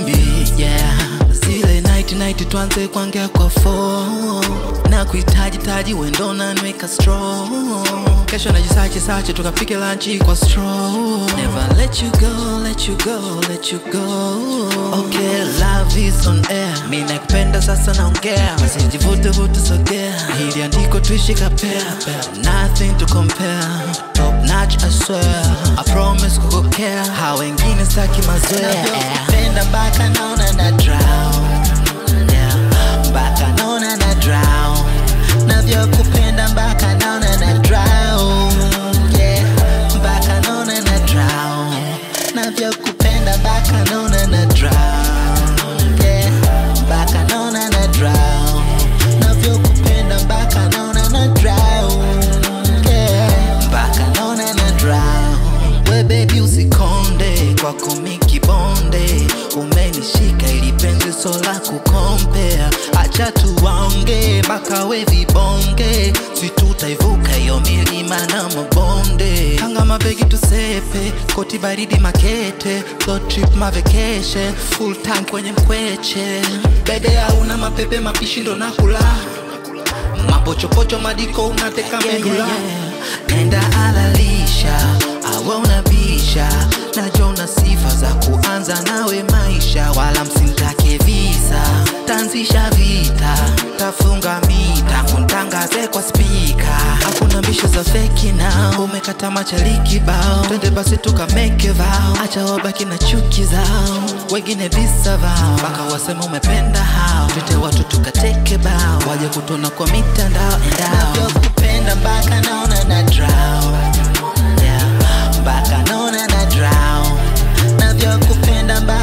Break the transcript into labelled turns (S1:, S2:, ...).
S1: simbi, yeah. Zile night tuanze kuongea kwa phone. Na kuhitaji wendo na nweka strong. Kesho najisache tukapike lunch kwa straw. Never let you go. Okay, love is on air. Mimi nakupenda sasa naongea. Usijivute sogea. Hili andiko tuishi kapea. Nothing to compare. Top notch I swear. I promise kukokea. Hao wengine saki mazoea. Napenda mpaka naona na drown. Yeah. Mpaka naona na drown. Navyokupenda mpaka naona na drown. Yeah. Mpaka naona na drown. Navyokupenda mpaka naona na drown. Yeah. Mpaka naona na drown. Navyokupenda mpaka naona na drown. Yeah. Mpaka naona na drown. We baby usikonde kwa kumiki bonde. Umenishika ili penzi sola kukompea. Acha tuwaonge mpaka we vibonge. Si tutaivuka hiyo milima na mabonde. Hanga mabegi tusepe, koti baridi makete. Road trip ma vacation, full tank kwenye mkweche. Bebe hauna mapepe mapishi ndo nakula. Mapochopocho madiko unateka medula. Nenda alalisha, awa unabisha. Najua una sifa za kuanza nawe maisha. Wala msintake visa, tanzisha vita. Tafunga mita, kuntangaze kwa speaker. Hakuna mbisho za fake now. Umekata machaliki bao. Twende basi tuka make a vow. Acha wabaki na chuki zao. Wengine visa vao. Baka wasema umependa hao. Tute watu tukateke bao. Waje kutona kwa mitandao. Navyokupenda mpaka naona na drown. Yeah. Mpaka naona na drown. Navyokupenda mpaka